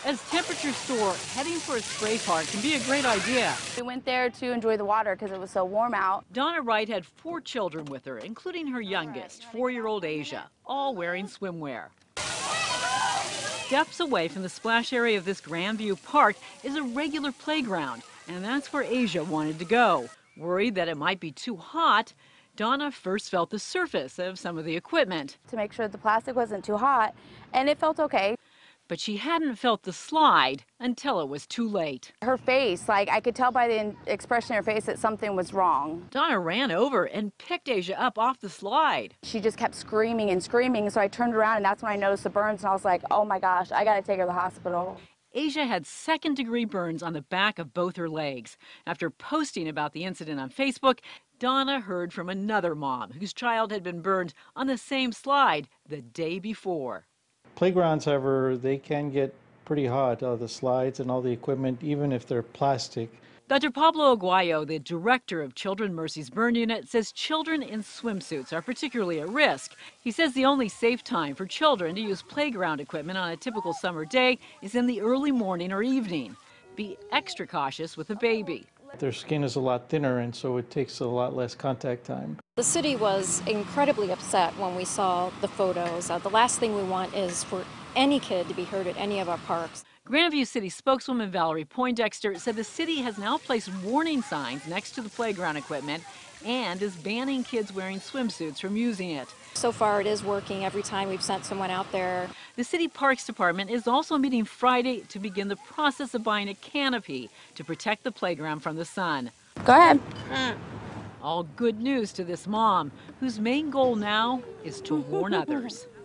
As temperatures soar, heading for a spray park can be a great idea. We went there to enjoy the water because it was so warm out. Donna Wright had 4 children with her, including her youngest, 4-year-old Asia, all wearing swimwear. Steps away from the splash area of this Grandview Park is a regular playground, and that's where Asia wanted to go. Worried that it might be too hot, Donna first felt the surface of some of the equipment. To make sure the plastic wasn't too hot, and it felt okay. But she hadn't felt the slide until it was too late. Her face, like I could tell by the expression in her face that something was wrong. Donna ran over and picked Asia up off the slide. She just kept screaming and screaming, so I turned around and that's when I noticed the burns and I was like, oh my gosh, I gotta take her to the hospital. Asia had second-degree burns on the back of both her legs. After posting about the incident on Facebook, Donna heard from another mom whose child had been burned on the same slide the day before. Playgrounds, however, they can get pretty hot, the slides and all the equipment, even if they're plastic. Dr. Pablo Aguayo, the director of Children Mercy's burn unit, says children in swimsuits are particularly at risk. He says the only safe time for children to use playground equipment on a typical summer day is in the early morning or evening. Be extra cautious with a baby. Their skin is a lot thinner, and so it takes a lot less contact time. The city was incredibly upset when we saw the photos. The last thing we want is for any kid to be hurt at any of our parks. Grandview City spokeswoman Valerie Poindexter said the city has now placed warning signs next to the playground equipment and is banning kids wearing swimsuits from using it. So far it is working every time we've sent someone out there. The City Parks Department is also meeting Friday to begin the process of buying a canopy to protect the playground from the sun. Go ahead. All good news to this mom, whose main goal now is to warn others.